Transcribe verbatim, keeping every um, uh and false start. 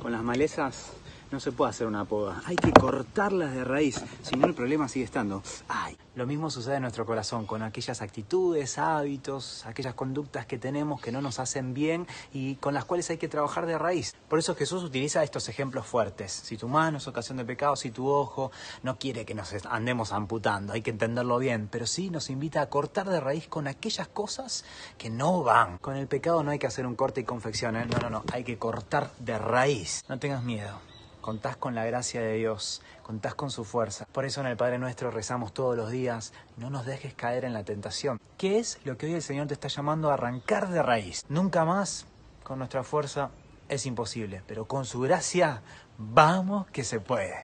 Con las malezas no se puede hacer una poda, hay que cortarlas de raíz, si no el problema sigue estando. Ay. Lo mismo sucede en nuestro corazón, con aquellas actitudes, hábitos, aquellas conductas que tenemos que no nos hacen bien y con las cuales hay que trabajar de raíz. Por eso Jesús utiliza estos ejemplos fuertes. Si tu mano es ocasión de pecado, si tu ojo, no quiere que nos andemos amputando, hay que entenderlo bien, pero sí nos invita a cortar de raíz con aquellas cosas que no van. Con el pecado no hay que hacer un corte y confección, ¿eh? No, no, no, hay que cortar de raíz. No tengas miedo. Contás con la gracia de Dios, contás con su fuerza. Por eso en el Padre Nuestro rezamos todos los días, no nos dejes caer en la tentación. ¿Qué es lo que hoy el Señor te está llamando a arrancar de raíz? Nunca más, con nuestra fuerza, es imposible, pero con su gracia, vamos que se puede.